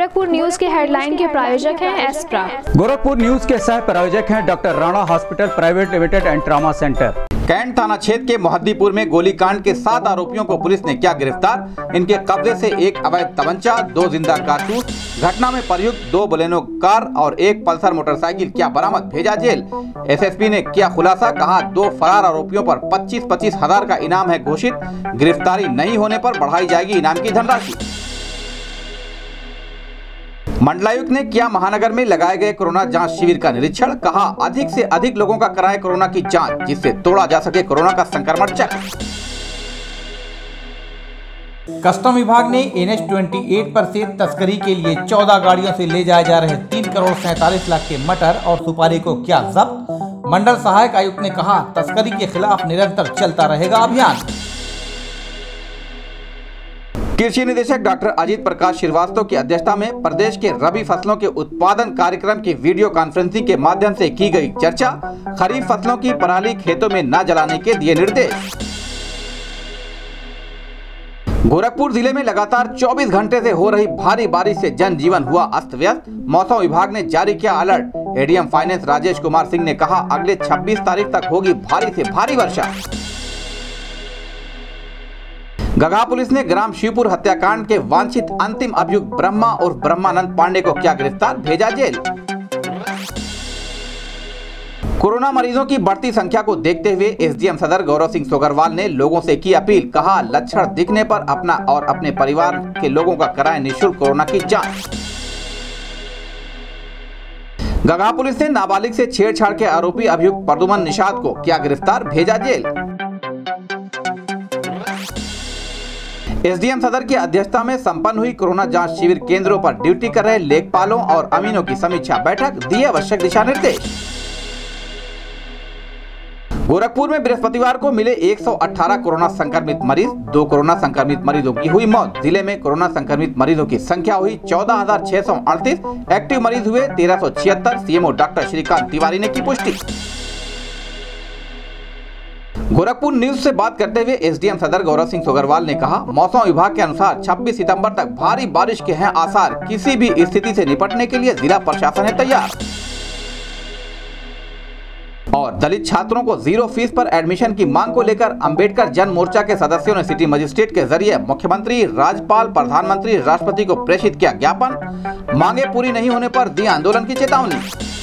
Gorakhpur news के headline के प्रायोजक हैं एस्प्रा। गोरखपुर न्यूज के सह प्रायोजक हैं doctor Rana hospital private limited and trauma centre. Cantt थाना क्षेत्र के मोहद्दीपुर में गोलीकांड के 7 आरोपियों को पुलिस ने किया गिरफ्तार। इनके कब्जे से एक अवैध तमंचा, 2 जिंदा कारतूस, घटना में प्रयुक्त 2 बोलेनो कार और 1 पल्सर मोटरसाइकिल किया बरामद, भेजा जेल। एसएसपी ने किया खुलासा, कहा 2 फरार आरोपियों पर 25-25 हजार का इनाम है घोषित। गिरफ्तारी नहीं होने पर बढ़ाई जाएगी इनाम की धनराशि। मंडलायुक्त ने किया महानगर में लगाए गए कोरोना जांच शिविर का निरीक्षण, कहा अधिक से अधिक लोगों का कराएं कोरोना की जांच, जिससे तोड़ा जा सके कोरोना का संक्रमण चक्र। कस्टम विभाग ने NH-28 पर से तस्करी के लिए 14 गाड़ियों से ले जाए जा रहे 3 करोड़ 47 लाख के मटर और सुपारी को किया जब्त। मंडल सहायक आयुक्त ने कहा तस्करी के खिलाफ निरंतर चलता रहेगा अभियान। कृषि निदेशक डॉक्टर अजीत प्रकाश श्रीवास्तव की अध्यक्षता में प्रदेश के रबी फसलों के उत्पादन कार्यक्रम की वीडियो कॉन्फ्रेंसिंग के माध्यम से की गई चर्चा। खरीफ फसलों की पराली खेतों में न जलाने के दिए निर्देश। गोरखपुर जिले में लगातार 24 घंटे से हो रही भारी बारिश से जनजीवन हुआ अस्त व्यस्त। मौसम विभाग ने जारी किया alert. ADM finance Rajesh Kumar Singh ने कहा अगले 26 तारीख तक होगी भारी से भारी वर्षा। गगहा पुलिस ने ग्राम शिवपुर हत्याकांड के वांछित अंतिम अभियुक्त ब्रह्मा और ब्रह्मानंद पांडे को किया गिरफ्तार, भेजा जेल। कोरोना मरीजों की बढ़ती संख्या को देखते हुए एसडीएम सदर गौरव सिंह सोगरवाल ने लोगों से की अपील, कहा लक्षण दिखने पर अपना और अपने परिवार के लोगों का कराएं निःशुल्क कोरोना की जांच। गगहा पुलिस ने नाबालिग से छेड़छाड़ के आरोपी अभियुक्त प्रदुमन निषाद को किया गिरफ्तार, भेजा जेल। एसडीएम सदर की अध्यक्षता में संपन्न हुई कोरोना जांच शिविर केंद्रों पर ड्यूटी कर रहे लेखपालों और अमीनों की समीक्षा बैठक, दिए आवश्यक दिशा निर्देश। गोरखपुर में बृहस्पतिवार को मिले 118 कोरोना संक्रमित मरीज, 2 कोरोना संक्रमित मरीजों की हुई मौत। जिले में कोरोना संक्रमित मरीजों की संख्या हुई 14,638, एक्टिव मरीज हुए 1376। सीएमओ डॉक्टर श्रीकांत तिवारी ने की पुष्टि। गोरखपुर न्यूज से बात करते हुए एसडीएम सदर गौरव सिंह सोगरवाल ने कहा मौसम विभाग के अनुसार 26 सितंबर तक भारी बारिश के हैं आसार। किसी भी स्थिति से निपटने के लिए जिला प्रशासन है तैयार। और दलित छात्रों को 0 फीस पर एडमिशन की मांग को लेकर अंबेडकर जन मोर्चा के सदस्यों ने सिटी मजिस्ट्रेट के जरिए मुख्यमंत्री, राज्यपाल, प्रधानमंत्री, राष्ट्रपति को प्रेषित किया ज्ञापन। मांगे पूरी नहीं होने पर दी आंदोलन की चेतावनी।